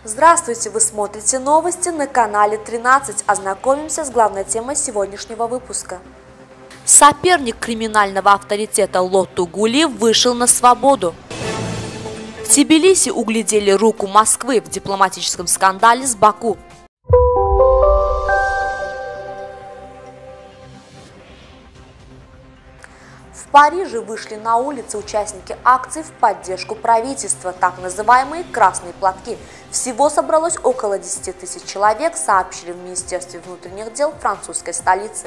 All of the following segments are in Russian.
Здравствуйте! Вы смотрите новости на канале 13. Ознакомимся с главной темой сегодняшнего выпуска. Соперник криминального авторитета Лоту Гули вышел на свободу. В Тбилиси углядели руку Москвы в дипломатическом скандале с Баку. В Париже вышли на улицы участники акций в поддержку правительства, так называемые «красные платки». Всего собралось около 10 тысяч человек, сообщили в Министерстве внутренних дел французской столицы.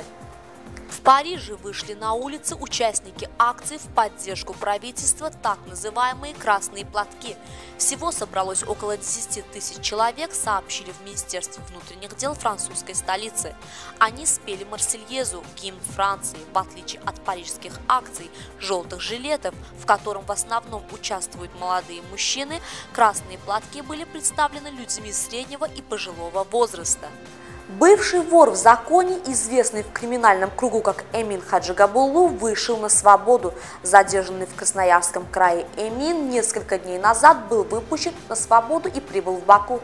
В Париже вышли на улицы участники акций в поддержку правительства, так называемые «красные платки». Всего собралось около 10 тысяч человек, сообщили в Министерстве внутренних дел французской столицы. Они спели Марсельезу, гимн Франции, в отличие от парижских акций желтых жилетов, в котором в основном участвуют молодые мужчины. Красные платки были представлены людьми среднего и пожилого возраста. Бывший вор в законе, известный в криминальном кругу как Эмин Хаджигабуллу, вышел на свободу. Задержанный в Красноярском крае Эмин несколько дней назад был выпущен на свободу и прибыл в Баку.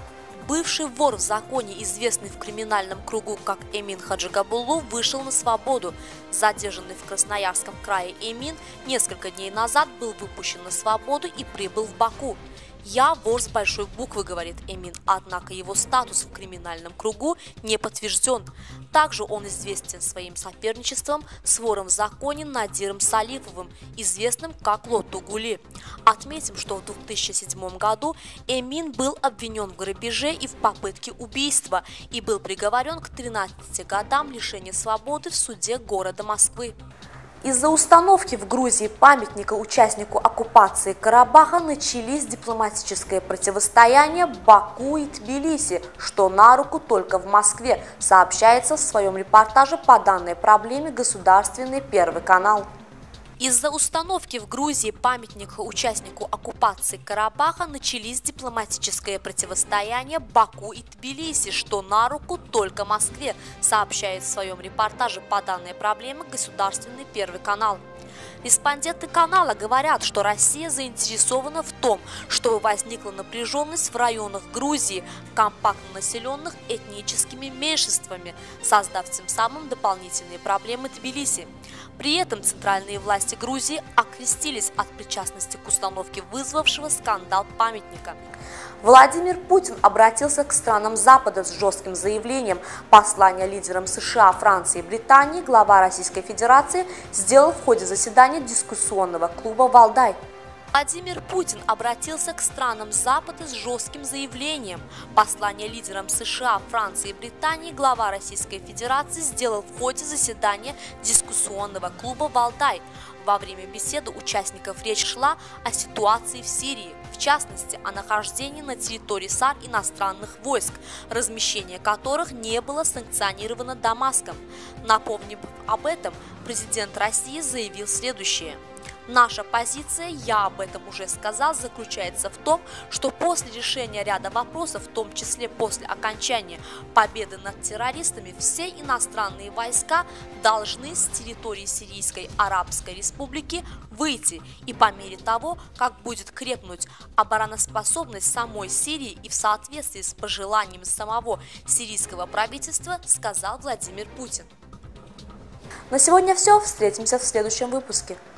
Бывший вор в законе, известный в криминальном кругу как Эмин Хаджигабуллу, вышел на свободу. Задержанный в Красноярском крае Эмин несколько дней назад был выпущен на свободу и прибыл в Баку. «Я вор с большой буквы», — говорит Эмин, однако его статус в криминальном кругу не подтвержден. Также он известен своим соперничеством с вором в законе Надиром Салифовым, известным как Лоту Гули. Отметим, что в 2007 году Эмин был обвинен в грабеже и в попытке убийства и был приговорен к 13 годам лишения свободы в суде города Москвы. Из-за установки в Грузии памятника участнику оккупации Карабаха начались дипломатическое противостояние Баку и Тбилиси, что на руку только в Москве, сообщается в своем репортаже по данной проблеме государственный Первый канал. Из-за установки в Грузии памятника участнику оккупации Карабаха начались дипломатическое противостояние Баку и Тбилиси, что на руку только Москве, сообщает в своем репортаже по данной проблеме государственный Первый канал. Респонденты канала говорят, что Россия заинтересована в том, чтобы возникла напряженность в районах Грузии, компактно населенных этническими меньшинствами, создав тем самым дополнительные проблемы Тбилиси. При этом центральные власти Грузии окрестились от причастности к установке вызвавшего скандал памятника. Владимир Путин обратился к странам Запада с жестким заявлением. Послание лидерам США, Франции и Британии глава Российской Федерации сделал в ходе заседания дискуссионного клуба «Валдай». Владимир Путин обратился к странам Запада с жестким заявлением. Послание лидерам США, Франции и Британии глава Российской Федерации сделал в ходе заседания дискуссионного клуба «Валдай». Во время беседы участников речь шла о ситуации в Сирии, в частности, о нахождении на территории САР иностранных войск, размещение которых не было санкционировано Дамаском. Напомнив об этом, президент России заявил следующее. Наша позиция, я об этом уже сказал, заключается в том, что после решения ряда вопросов, в том числе после окончания победы над террористами, все иностранные войска должны с территории Сирийской Арабской Республики выйти, и по мере того, как будет крепнуть обороноспособность самой Сирии и в соответствии с пожеланием самого сирийского правительства, сказал Владимир Путин. На сегодня все. Встретимся в следующем выпуске.